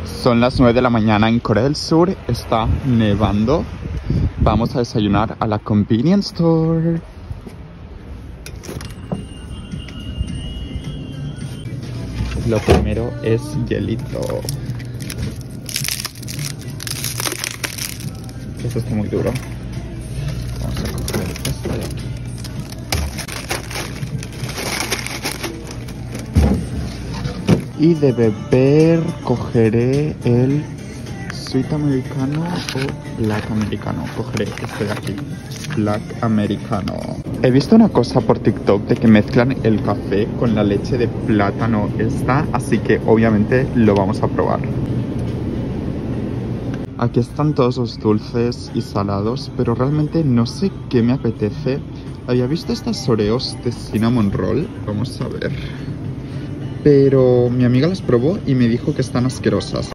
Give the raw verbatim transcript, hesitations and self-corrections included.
Son las nueve de la mañana en Corea del Sur, está nevando. Vamos a desayunar a la convenience store. Lo primero es hielito. Esto está muy duro. Vamos a coger esto de aquí. Y de beber cogeré el Sweet Americano o Black Americano. Cogeré este de aquí, Black Americano. He visto una cosa por TikTok de que mezclan el café con la leche de plátano esta, así que obviamente lo vamos a probar. Aquí están todos los dulces y salados, pero realmente no sé qué me apetece. Había visto estas Oreos de cinnamon roll, vamos a ver. Pero mi amiga las probó y me dijo que están asquerosas.